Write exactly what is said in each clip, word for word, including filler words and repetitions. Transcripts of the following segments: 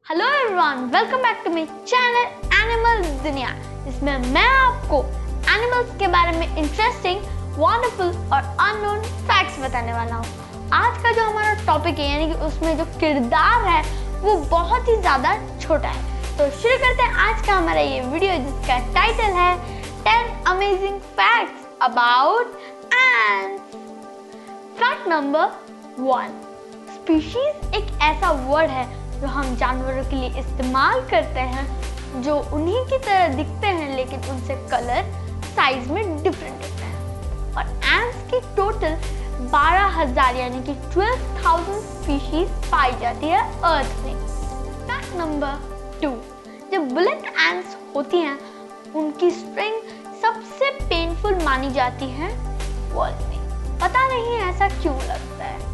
Hello everyone, welcome back to my channel animal दुनिया, जिसमें मैं आपको एनिमल्स के बारे में इंटरेस्टिंग, वंडरफुल और अननोन फैक्ट्स बताने वाला हूँ। आज का जो हमारा टॉपिक है, यानी कि उसमें जो किरदार है वो बहुत ही ज़्यादा छोटा है। तो शुरू करते हैं आज का हमारा ये वीडियो, जिसका टाइटल है ten amazing facts about ants. Fact number one, species एक ऐसा वर्ड है जो हम जानवरों के लिए इस्तेमाल करते हैं जो उन्हीं की तरह दिखते हैं, लेकिन उनसे कलर साइज में डिफरेंट होते हैं। और एंट्स की टोटल बारह हज़ार यानी कि बारह हज़ार स्पीशीज पाई जाती है अर्थ में। फैक्ट नंबर टू, जब बुलेट एंट्स होती हैं उनकी स्ट्रिंग सबसे पेनफुल मानी जाती है वर्ल्ड में। पता नहीं ऐसा क्यों लगता है।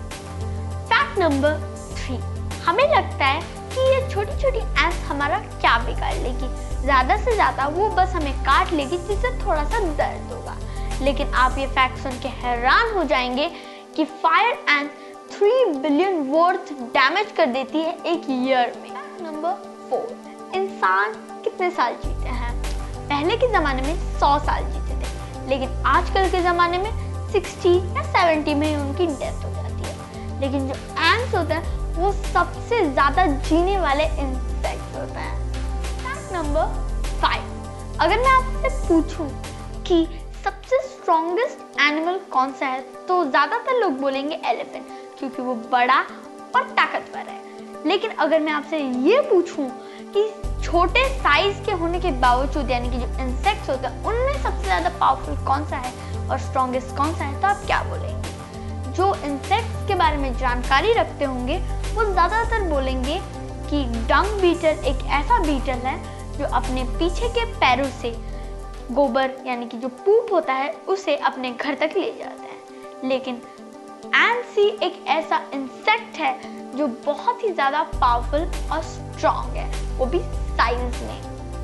फैक्ट नंबर थ्री, हमें लगता है कि ये छोटी छोटी एंट्स हमारा क्या बिगाड़ लेगी, ज़्यादा से ज़्यादा वो बस हमें काट लेगी जिससे थोड़ा सा दर्द होगा। लेकिन आप ये फैक्ट सुन के हैरान हो जाएंगे कि fire ant three billion worth damage कर देती है एक ईयर में। फैक्ट नंबर फोर, इंसान कितने साल जीते हैं? पहले के ज़माने में सौ साल जीते थे, लेकिन आजकल के ज़माने में साठ या सत्तर में ही उनकी डेथ हो जाती है। लेकिन जो एंट्स होते हैं वो सबसे ज्यादा जीने वाले इंसेक्ट्स होते हैं। फैक्ट नंबर फाइव, अगर मैं आपसे पूछूं कि सबसे स्ट्रॉन्गेस्ट एनिमल कौन सा है, तो ज्यादातर लोग बोलेंगे एलिफेंट, क्योंकि वो बड़ा और ताकतवर है। लेकिन अगर मैं आपसे ये पूछूं कि छोटे साइज के होने के बावजूद, यानी कि जो इंसेक्ट्स होते हैं उनमें सबसे ज्यादा पावरफुल कौन सा है और स्ट्रॉन्गेस्ट कौन सा है, तो आप क्या बोलेंगे? जो इंसेक्ट्स के बारे में जानकारी रखते होंगे वो ज़्यादातर बोलेंगे कि डंग बीटल एक ऐसा बीटल है जो अपने पीछे के पैरों से गोबर यानी कि जो पूप होता है उसे अपने घर तक ले जाता है। लेकिन एंट्स ही एक ऐसा इंसेक्ट है जो बहुत ही ज़्यादा पावरफुल और स्ट्रॉन्ग है, वो भी साइज में।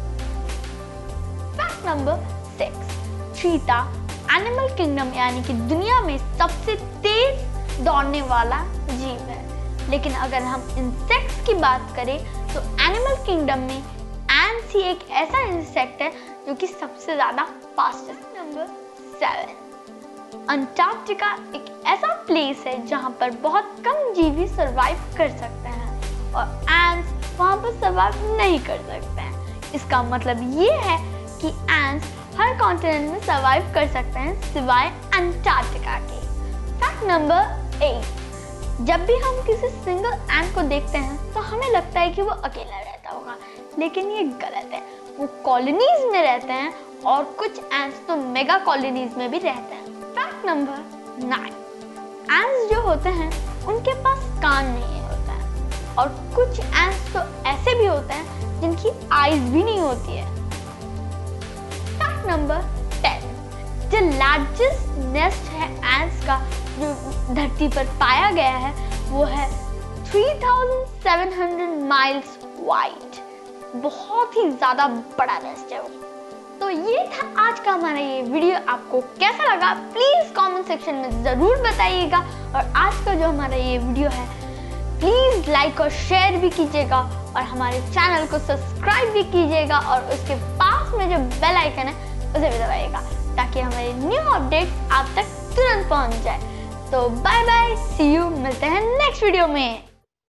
Fact number six, cheetah animal kingdom यानी कि दुनिया में सबसे तेज दौड़ने वाला जीव है। लेकिन अगर हम इंसेक्ट्स की बात करें तो एनिमल किंगडम में एंट्स ही एक ऐसा इंसेक्ट है जो कि सबसे ज्यादा फास्टेस्ट। नंबर सेवन, अंटार्कटिका एक ऐसा प्लेस है जहां पर बहुत कम जीवी सरवाइव कर सकते हैं और एंट्स वहां पर सरवाइव नहीं कर सकते हैं। इसका मतलब ये है कि एंट्स हर कॉन्टिनेंट में सरवाइव कर सकते हैं सिवाय अंटार्कटिका के। फैक्ट नंबर एट, जब भी हम किसी सिंगल एंट को देखते हैं तो हमें लगता है कि वो अकेला रहता होगा, लेकिन ये गलत है। वो कॉलोनीज में रहते हैं और कुछ एंट्स तो मेगा कॉलोनीज में भी रहते हैं। फैक्ट नंबर नाइन, एंट्स जो होते हैं उनके पास कान नहीं होता है और कुछ एंट्स तो ऐसे भी होते हैं जिनकी आईज भी नहीं होती है। फैक्ट नंबर टेन, जो लार्जेस्ट नेस्ट है एंट्स का जो धरती पर पाया गया है वो है तीन हज़ार सात सौ माइल्स वाइड। बहुत ही ज्यादा बड़ा नेस्ट है वो। तो ये था आज का हमारा ये वीडियो। आपको कैसा लगा प्लीज कमेंट सेक्शन में जरूर बताइएगा। और आज का जो हमारा ये वीडियो है प्लीज लाइक और शेयर भी कीजिएगा और हमारे चैनल को सब्सक्राइब भी कीजिएगा और उसके पास में जो बेल आइकन है उसे भी दबाइएगा, ताकि हमारे न्यू अपडेट आप तक तुरंत पहुंच जाए। तो बाय बाय, सी यू, मिलते हैं नेक्स्ट वीडियो में।